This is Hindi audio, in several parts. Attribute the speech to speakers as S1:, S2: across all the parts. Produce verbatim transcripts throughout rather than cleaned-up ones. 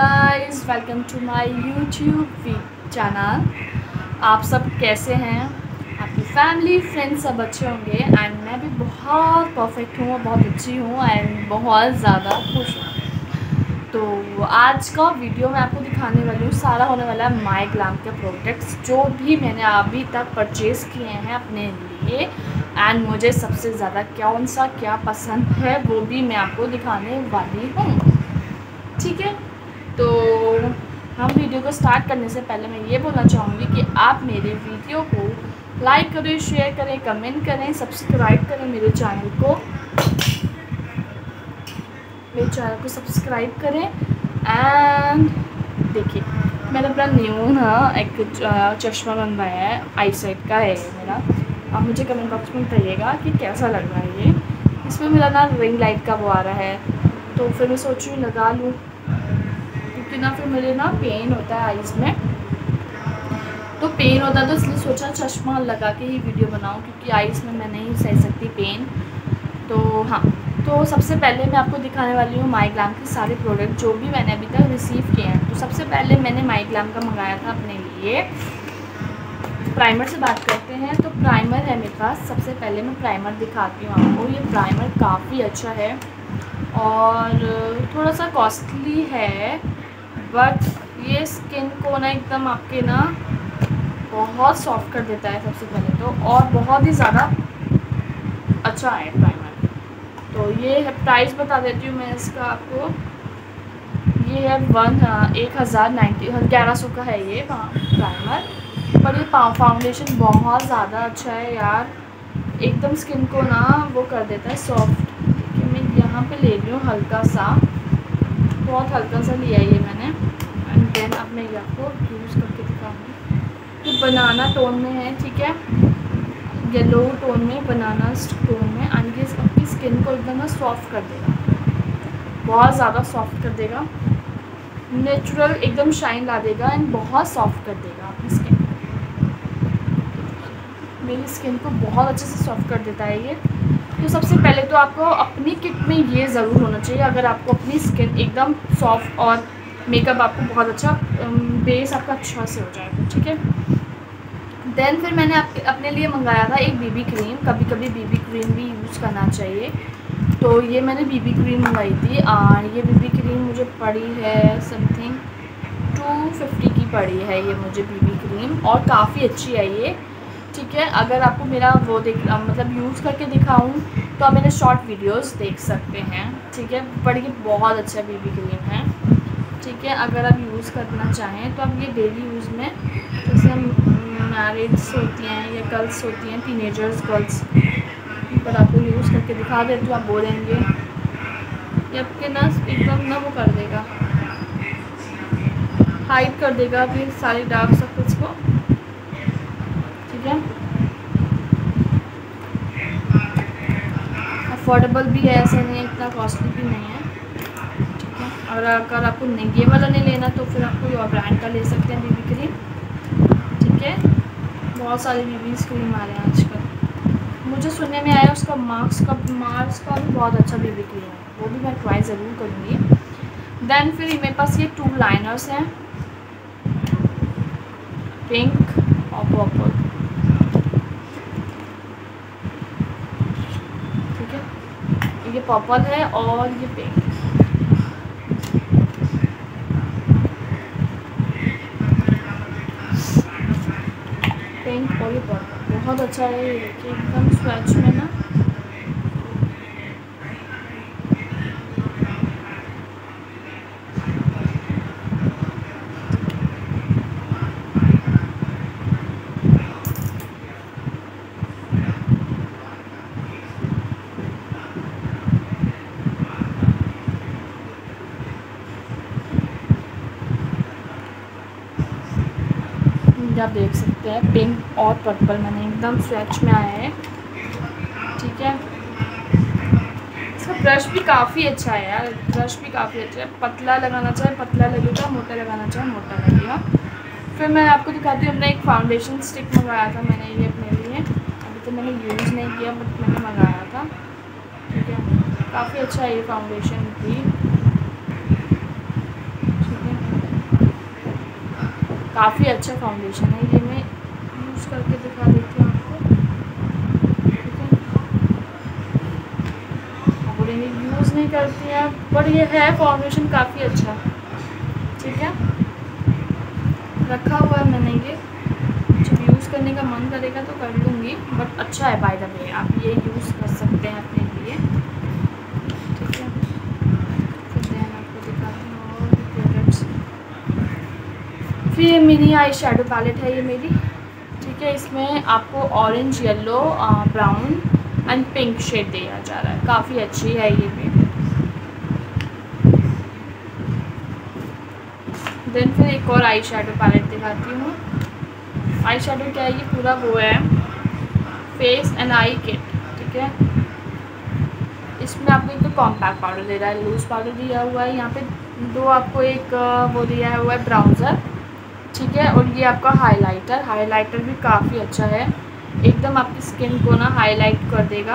S1: Guys, welcome to my YouTube channel. आप सब कैसे हैं? आपकी फैमिली फ्रेंड्स सब अच्छे होंगे एंड मैं भी बहुत परफेक्ट हूँ, बहुत अच्छी हूँ एंड बहुत ज़्यादा खुश हूँ। तो आज का वीडियो मैं आपको दिखाने वाली हूँ, सारा होने वाला है माई ग्लैम के प्रोडक्ट्स जो भी मैंने अभी तक परचेज़ किए हैं अपने लिए एंड मुझे सबसे ज़्यादा कौन सा क्या पसंद है वो भी मैं आपको दिखाने वाली हूँ। ठीक है, तो हम वीडियो को स्टार्ट करने से पहले मैं ये बोलना चाहूँगी कि आप मेरे वीडियो को लाइक करें, शेयर करें, कमेंट करें, सब्सक्राइब करें मेरे चैनल को मेरे चैनल को सब्सक्राइब करें। एंड देखिए, मैंने अपना न्यू ना एक चश्मा बनवाया है, आई साइट का है ये मेरा। आप मुझे कमेंट बॉक्स में बताइएगा कि कैसा लग रहा है ये। इसमें मेरा ना रिंग लाइट का वो आ रहा है, तो फिर मैं सोच रही हूँ लगा लूँ, क्योंकि ना फिर मुझे ना पेन होता है आइज़ में, तो पेन होता है तो इसलिए सोचा चश्मा लगा के ही वीडियो बनाऊँ, क्योंकि आइज़ में मैं नहीं सह सकती पेन। तो हाँ, तो सबसे पहले मैं आपको दिखाने वाली हूँ माई ग्लैम के सारे प्रोडक्ट जो भी मैंने अभी तक रिसीव किए हैं। तो सबसे पहले मैंने माई ग्लैम का मंगाया था अपने लिए। प्राइमर से बात करते हैं, तो प्राइमर है मेरे पास। सबसे पहले मैं प्राइमर दिखाती हूँ आपको। ये प्राइमर काफ़ी अच्छा है और थोड़ा सा कॉस्टली है, बट ये स्किन को ना एकदम आपके ना बहुत सॉफ्ट कर देता है सबसे पहले तो, और बहुत ही ज़्यादा अच्छा है प्राइमर। तो ये है, प्राइस बता देती हूँ मैं इसका आपको। ये है वन एक हज़ार नाइन्टी ग्यारह सौ का है ये प्राइमर। पर ये फाउंडेशन बहुत ज़्यादा अच्छा है यार, एकदम स्किन को ना वो कर देता है सॉफ्ट। देखिए मैं यहाँ पे ले रही हूँ हल्का सा, बहुत हल्का सा लिया है ये मैंने। एंड देन अब मैं आपको यूज़ करके दिखाऊँगी। ये बनाना टोन में है, ठीक है, येलो टोन में, बनाना टोन में। एंड ये आपकी स्किन को एकदम ना सॉफ्ट कर देगा, बहुत ज़्यादा सॉफ्ट कर देगा, नेचुरल एकदम शाइन ला देगा एंड बहुत सॉफ्ट कर देगा आपकी स्किन। मेरी स्किन को बहुत अच्छे से सॉफ्ट कर देता है ये। तो सबसे पहले तो आपको अपनी किट में ये ज़रूर होना चाहिए, अगर आपको अपनी स्किन एकदम सॉफ्ट और मेकअप आपको बहुत अच्छा, बेस आपका अच्छा से हो जाएगा, ठीक है। देन फिर मैंने आपके अपने लिए मंगाया था एक बीबी क्रीम। कभी कभी बीबी क्रीम भी यूज़ करना चाहिए, तो ये मैंने बीबी क्रीम मंगाई थी और ये बीबी क्रीम मुझे पड़ी है समथिंग टू फिफ्टी की पड़ी है ये मुझे बीबी क्रीम, और काफ़ी अच्छी है ये, ठीक है। अगर आपको मेरा वो देख मतलब यूज़ करके दिखाऊं तो आप मेरे शॉर्ट वीडियोस देख सकते हैं, ठीक है। पर ये बहुत अच्छा बीबी क्रीम है, ठीक है। अगर आप यूज़ करना चाहें तो आप ये डेली यूज़ में, जैसे मैरिड्स होती हैं या गर्ल्स होती हैं, टीनेजर्स गर्ल्स, पर आपको यूज़ करके दिखा देती हूँ। आप बोलेंगे ये आपके ना एकदम ना वो कर देगा, हाइड कर देगा फिर सारे डार्क सर्कल्स को, ठीक है। अफोर्डेबल भी है, ऐसा नहीं है, इतना कॉस्टली भी नहीं है, ठीक है। और अगर आपको नहीं ये वाला नहीं लेना तो फिर आप कोई और ब्रांड का ले सकते हैं बीबी क्रीम, ठीक है। बहुत सारे बीबी क्रीम आ रहे हैं आजकल। मुझे सुनने में आया उसका मार्क्स का मार्क्स का भी बहुत अच्छा बीबी क्रीम है, वो भी मैं ट्राई ज़रूर करूँगी। देन फिर मेरे पास ये टू लाइनर्स हैं, पिंक और पर्पल, ठीक है। ये पर्पल है और ये पिंक। पिंक और ये पर्पल बहुत अच्छा है, ये देखिए एकदम स्वैच में ना, आप देख सकते हैं पिंक और पर्पल मैंने एकदम स्वैच में आया है, ठीक है। इसका ब्रश भी काफ़ी अच्छा है यार, ब्रश भी काफ़ी अच्छा है। पतला लगाना चाहे पतला लगेगा, मोटा लगाना चाहे मोटा लगेगा। फिर मैं आपको दिखाती हूँ, अपना एक फाउंडेशन स्टिक मंगाया था मैंने ये अपने लिए। अभी तो मैंने यूज़ नहीं किया बट मैंने मंगाया था, ठीक है। काफ़ी अच्छा है ये फाउंडेशन भी, ठीक है। काफ़ी अच्छा फाउंडेशन है ये। मैं यूज़ करके दिखा देती हूँ आपको, ठीक है। और ये यूज़ नहीं करती हैं बट ये है फाउंडेशन काफ़ी अच्छा, ठीक है। रखा हुआ है मैंने ये, जब यूज़ करने का मन करेगा तो कर लूँगी, बट अच्छा है बाय द वे, आप ये यूज़ कर सकते हैं अपने लिए, ठीक है। फिर देन आपको दिखाती हूँ और प्रोडक्ट्स। फिर ये मेरी आई शेडो पैलेट है ये मेरी, ठीक है। इसमें आपको orange, yellow, brown and pink shade दिया जा रहा है, काफ़ी अच्छी है ये भी। देन फिर एक और आई शेडो पैलेट दिखाती हूँ। आई शेडो क्या है, ये पूरा वो है फेस एंड आई किट, ठीक है। इसमें आपको एक तो कॉम्पैक्ट पाउडर दे रहा है, लूज़ पाउडर दिया हुआ है यहाँ पे दो, आपको एक वो दिया हुआ है ब्राउज़र, ठीक है। और ये आपका हाइलाइटर, हाइलाइटर भी काफ़ी अच्छा है, एकदम आपकी स्किन को ना हाईलाइट कर देगा,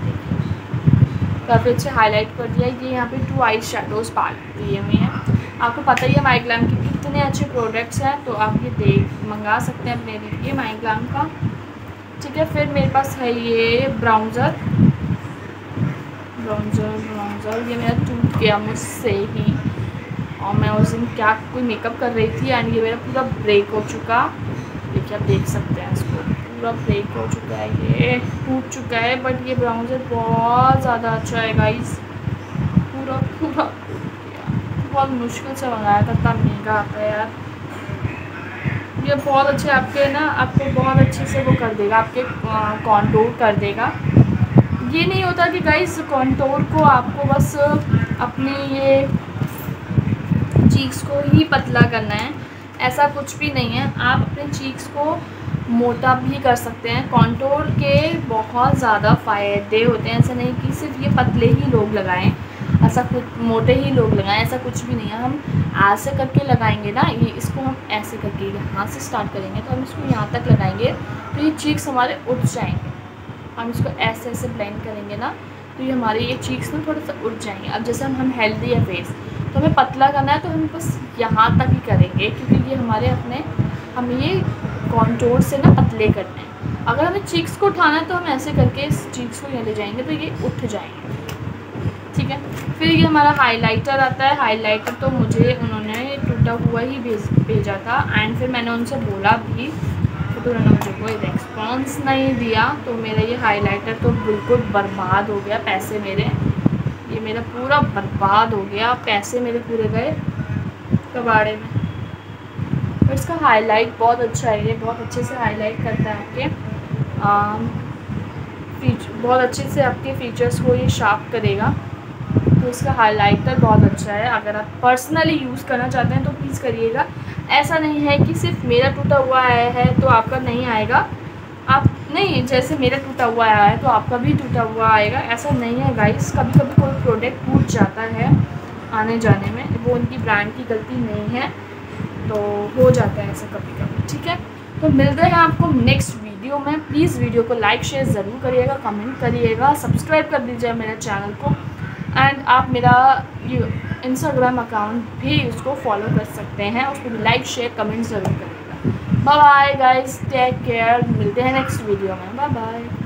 S1: काफ़ी अच्छे हाईलाइट कर दिया। ये यहाँ पे टू आई शेडोज़ पैलेट दिए हुए हैं। आपको पता ही है माई ग्लैम के कितने अच्छे प्रोडक्ट्स हैं, तो आप ये देख मंगा सकते हैं अपने लिए माई ग्लैम का, ठीक है। फिर मेरे पास है ये ब्राउज़र, ब्राउज़र ब्राउज़र ये मेरा टूट गया मुझसे ही, और मैं उस दिन क्या कोई मेकअप कर रही थी एंड ये मेरा पूरा ब्रेक हो चुका, देखिए आप देख सकते हैं इसको, पूरा ब्रेक हो चुका है, ये टूट चुका है। बट ये ब्राउज़र बहुत ज़्यादा अच्छा है गाइस, पूरा पूरा टूट गया, बहुत मुश्किल से मंगाया था, इतना महंगा आता है यार। ये बहुत अच्छे आपके ना, आपको बहुत अच्छे से वो कर देगा, आपके कॉन्टूर कर देगा। ये नहीं होता कि गाइस कॉन्टूर को आपको बस अपनी ये चीक्स को ही पतला करना है, ऐसा कुछ भी नहीं है। आप अपने चीक्स को मोटा भी कर सकते हैं। कॉन्टूर के बहुत ज़्यादा फ़ायदे होते हैं, ऐसा नहीं कि सिर्फ ये पतले ही लोग लगाएं, ऐसा कुछ मोटे ही लोग लगाएं, ऐसा कुछ भी नहीं है। हम ऐसे करके लगाएंगे ना, ये इसको हम ऐसे करके यहाँ से स्टार्ट करेंगे, तो हम इसको यहाँ तक लगाएंगे तो ये चीक्स हमारे उठ जाएंगे। हम इसको ऐसे ऐसे ब्लेंड करेंगे ना, तो ये हमारे ये चीक्स ना थोड़ा सा उठ जाएंगे। अब जैसे हम हम हेल्दी है फेस, तो हमें पतला करना है तो हम बस यहाँ तक ही करेंगे, क्योंकि ये हमारे अपने हम ये कॉन्टूर से ना पतले करने हैं। अगर हमें चीक्स को उठाना है तो हम ऐसे करके इस चीक्स को यहाँ ले जाएंगे तो ये उठ जाएंगे, ठीक है। फिर ये हमारा हाइलाइटर आता है। हाइलाइटर तो मुझे उन्होंने टूटा हुआ ही भेज भेजा था एंड फिर मैंने उनसे बोला भी, तो उन्होंने मुझे कोई रिस्पॉन्स नहीं दिया, तो मेरा ये हाइलाइटर तो बिल्कुल बर्बाद हो गया, पैसे मेरे ये मेरा पूरा बर्बाद हो गया, पैसे मेरे पूरे गए कबाड़े में। और इसका हाईलाइट बहुत अच्छा है, ये बहुत अच्छे से हाईलाइट करता है आपके फीचर, बहुत अच्छे से आपके फीचर्स को ये शार्प करेगा। तो इसका हाइलाइटर बहुत अच्छा है, अगर आप पर्सनली यूज़ करना चाहते हैं तो प्लीज़ करिएगा। ऐसा नहीं है कि सिर्फ मेरा टूटा हुआ आया है तो आपका नहीं आएगा, आप नहीं, जैसे मेरा टूटा हुआ आया है तो आपका भी टूटा हुआ आएगा, ऐसा नहीं है गाइस। कभी कभी कोई प्रोडक्ट टूट जाता है आने जाने में, वो उनकी ब्रांड की गलती नहीं है, तो हो जाता है ऐसा कभी कभी, ठीक है। तो मिलते हैं आपको नेक्स्ट वीडियो में। प्लीज़ वीडियो को लाइक शेयर ज़रूर करिएगा, कमेंट करिएगा, सब्सक्राइब कर दीजिए मेरे चैनल को, एंड आप मेरा इंस्टाग्राम अकाउंट भी उसको फॉलो कर सकते हैं, उसको भी लाइक शेयर कमेंट ज़रूर करिएगा। Bye bye guys, take care, मिलते हैं नेक्स्ट वीडियो में, बाय बाय।